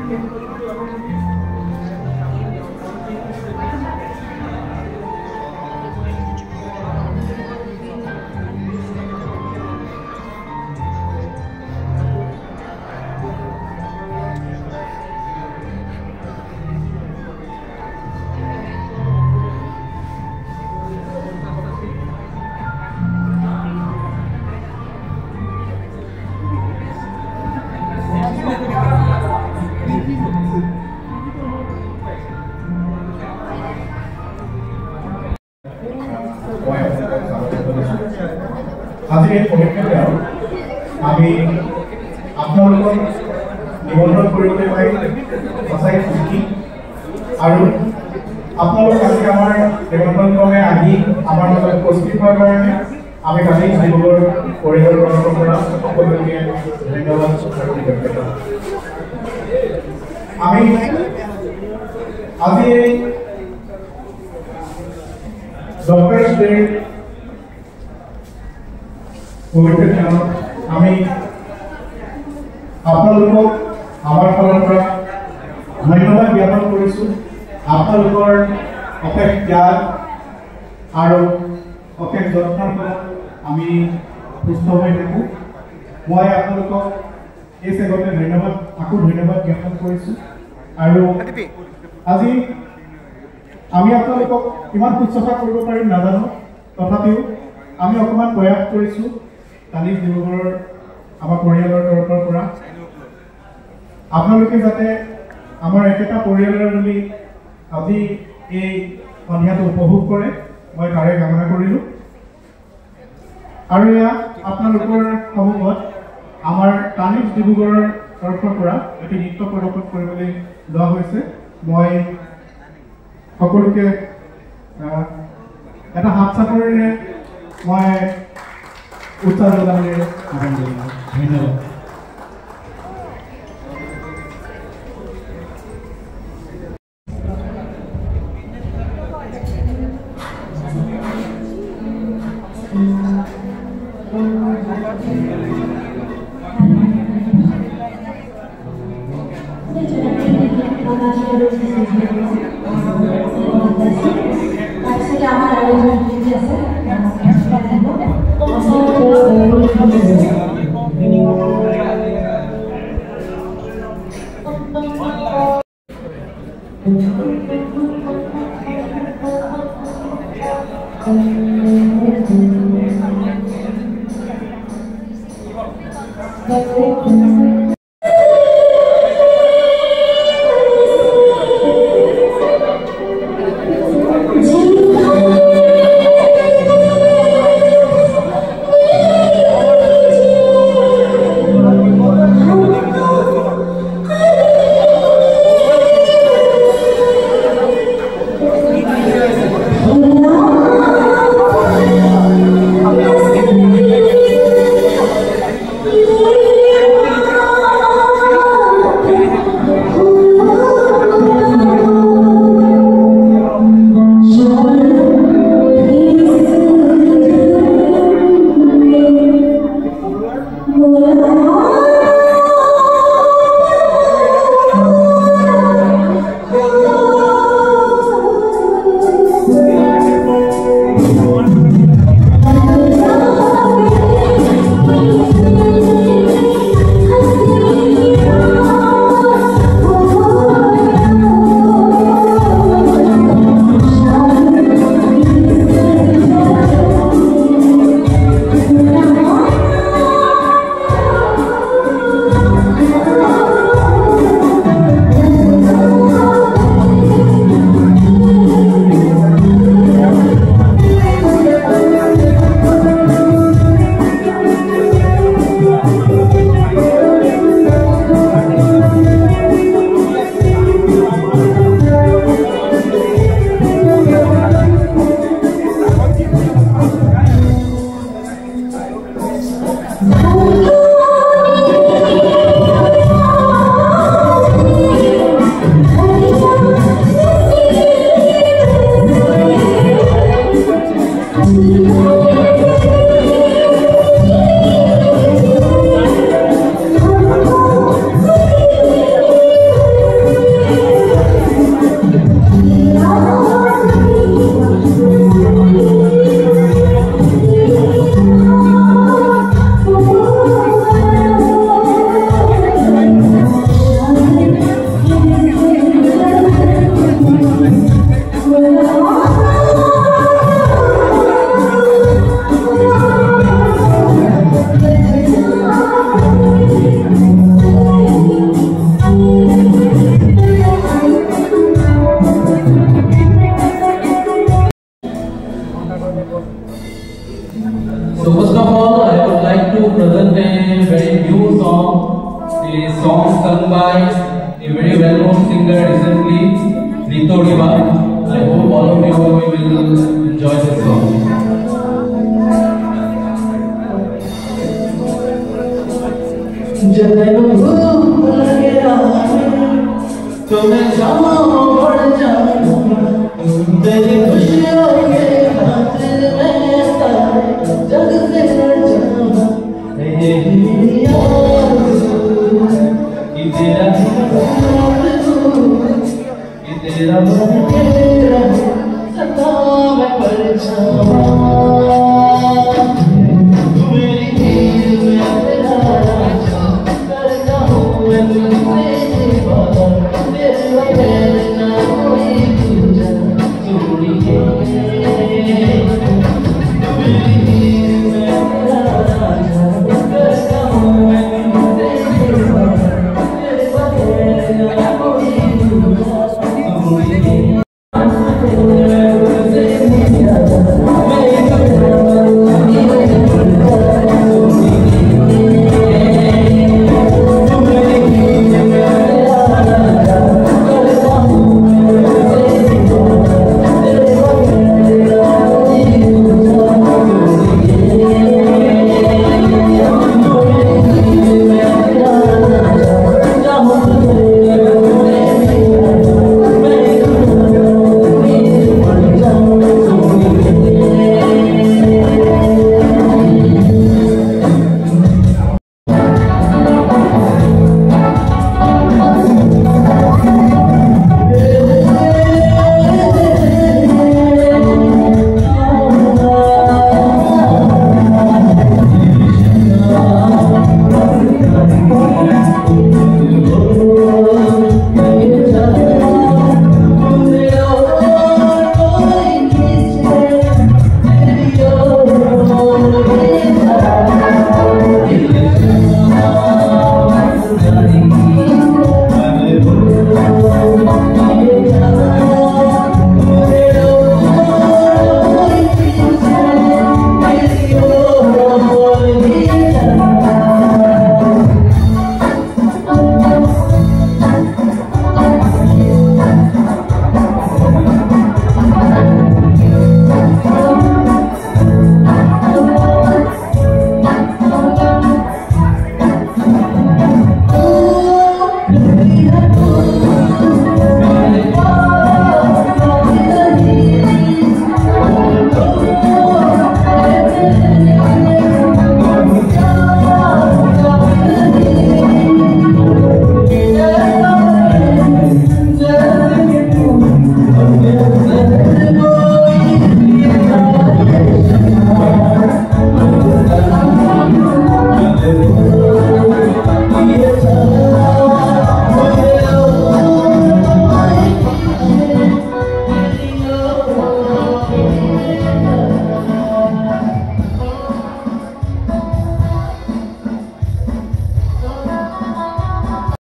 আজি এই পৰীক্ষাতে আমি আপোনালোকক নিমন্ত্ৰণ কৰিবলৈ পাই সঁচাই সুখী আৰু আপোনালোক আজি আমাৰ নিমন্ত্ৰণ ক্ৰমে আহি আমাৰ মাজত উপস্থিত হোৱাৰ কাৰণে আমি কালি ডিব্ৰুগড় পৰিয়ালৰ তৰফৰ পৰা সকলোকে ধন্যবাদ আৰু কৃতজ্ঞতা। আমি আজি এই ডক্টৰছ ডে পবিত্ৰ আমি আপোনালোকক আমাৰ ফালৰ পৰা ধন্যবাদ জ্ঞাপন কৰিছোঁ। আপোনালোকৰ অশেষ ত্যাগ আৰু অশেষ যত্নৰ ফলত আমি সুস্থ হৈ থাকোঁ। মই আপোনালোকক এই চেগতে আকৌ ধন্যবাদ জ্ঞাপন কৰিছোঁ। আৰু আজি আমি আপোনালোকক কিমান শুশ্ৰূষা কৰিব পাৰিম নাজানো, তথাপিও আমি অকণমান প্ৰয়াস কৰিছোঁ। কালি ডিব্ৰুগড়ৰ আমাৰ পৰিয়ালৰ তৰফৰ পৰা আপোনালোকে যাতে আমাৰ একেটা পৰিয়ালৰ বুলি আজি এই সন্ধিয়াটো উপভোগ কৰে, মই তাৰে কামনা কৰিলোঁ। আৰু এয়া আপোনালোকৰ সন্মুখত আমাৰ টানিজ ডিব্ৰুগড়ৰ তৰফৰ পৰা এটি নৃত্য প্ৰদৰ্শন কৰিবলৈ লোৱা হৈছে। মই সকলোকে এটা হাত চাপৰিৰে মই উৎসাহ যোগাবলৈ আহ্বান জনাইছোঁ। ধন্যবাদ। song sung by a very well-known singer recently, Rito Riva. I hope all of you will enjoy this song. जब भूख लगे तो मैं जाऊँ बढ़ जाऊँ तेरी खुशियों के खातिर मैं सारे जग से लड़ जाऊँ यही मेरी आरज़ू कि तेरा कि तेरा मन तेरा सदा मैं परेशान Let's go.